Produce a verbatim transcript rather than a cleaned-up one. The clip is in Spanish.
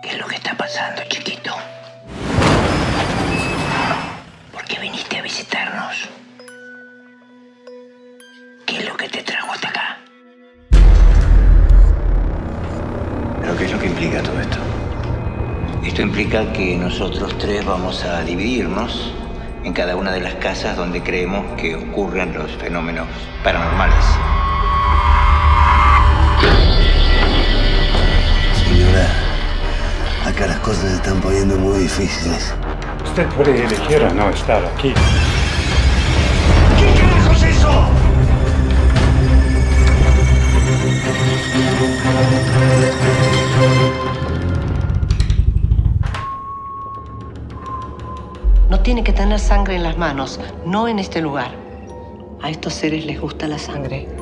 ¿Qué es lo que está pasando, chiquito? ¿Por qué viniste a visitarnos? ¿Qué es lo que te trajo hasta acá? ¿Pero qué es lo que implica todo esto? Esto implica que nosotros tres vamos a dividirnos en cada una de las casas donde creemos que ocurren los fenómenos paranormales. Señora, acá las cosas se están poniendo muy difíciles. Usted puede elegir a no estar aquí. ¿Qué carajo es eso? No tiene que tener sangre en las manos, no en este lugar. A estos seres les gusta la sangre.